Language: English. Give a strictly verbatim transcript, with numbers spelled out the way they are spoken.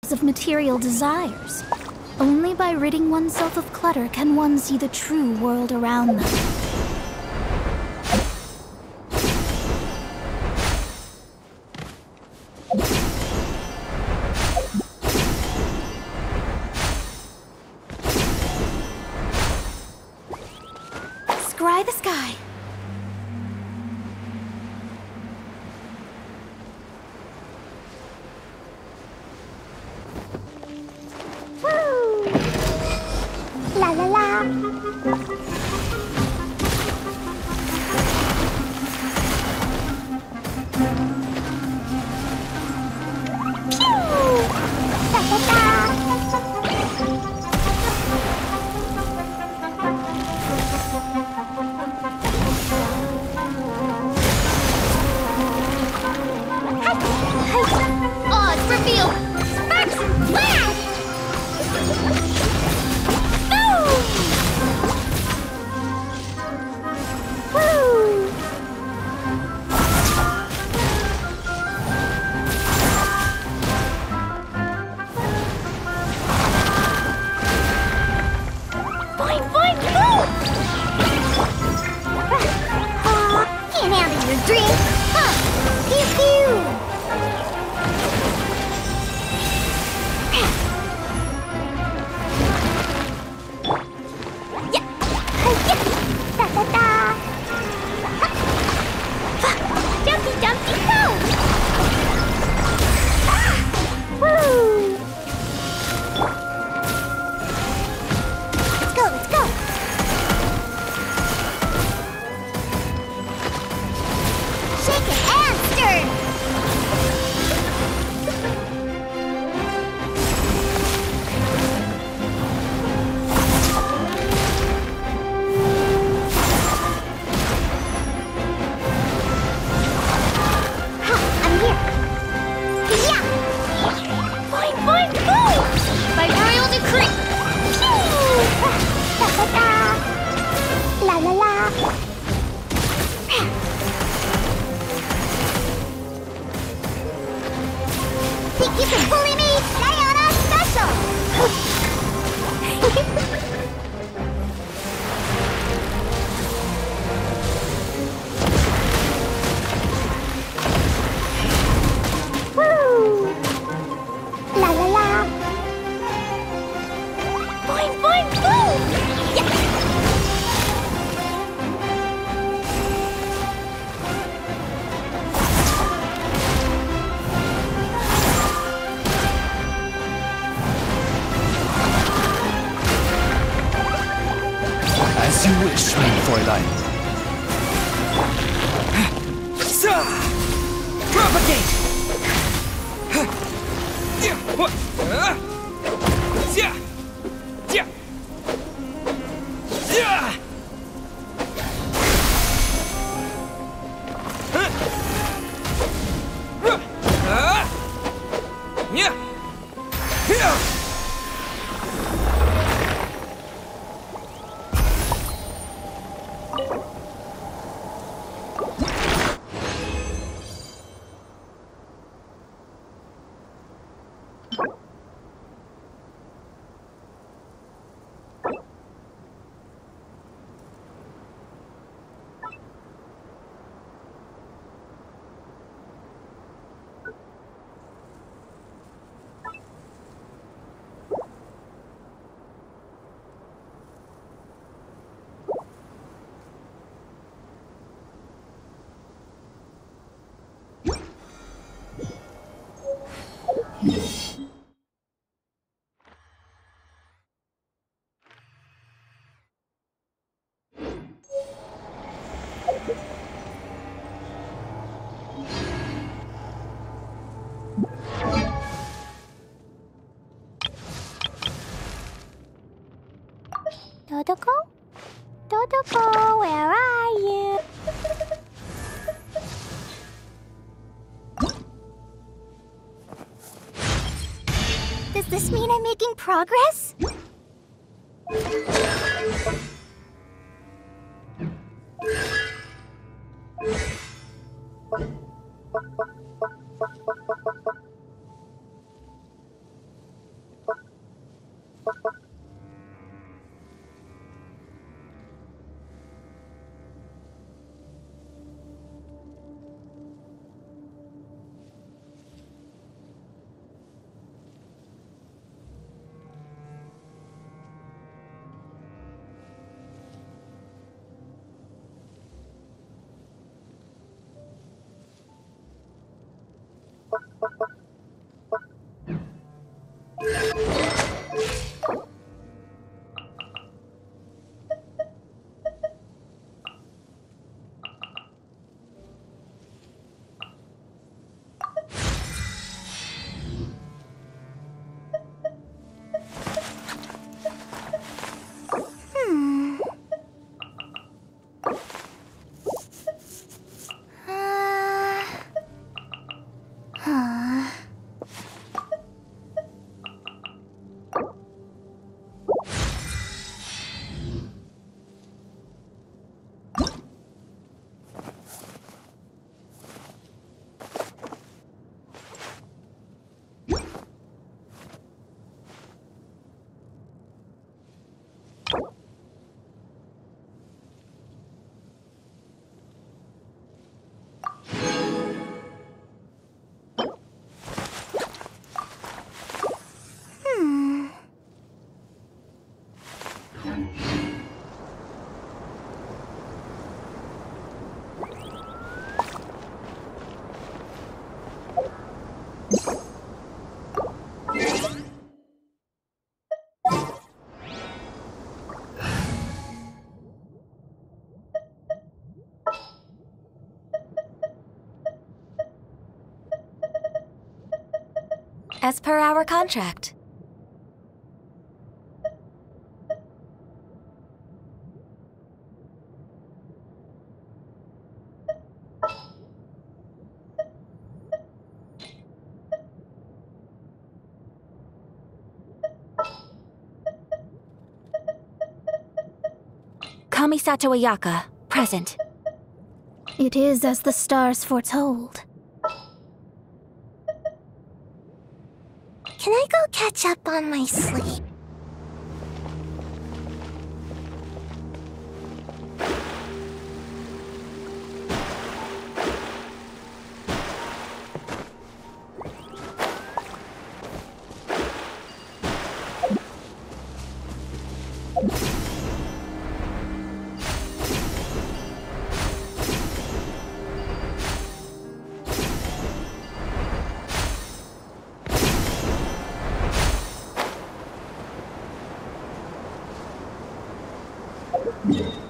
of material desires. Only by ridding oneself of clutter can one see the true world around them. Scry the sky. Woo! La la la. Pew! Da da da. Odds reveal! Sparks and flash! Boom! Woo! Boing, boing, boom! Can't handle your dream. Huh? Pew pew. Da da da! Jumpy, jumpy, go! Woo! Let's go, let's go! Shake it and stir! By royal decree! Da da da! La la la! Think you can bully me? Diana Special! Woo! La la la! Boing, boing, boom! Yeah. As you wish, mein Fräulein. Propagate! Dodoko? Dodoko, where are you? Does this mean I'm making progress? As per our contract. Kamisato Ayaka, present. It is as the stars foretold. Can I go catch up on my sleep? Yeah.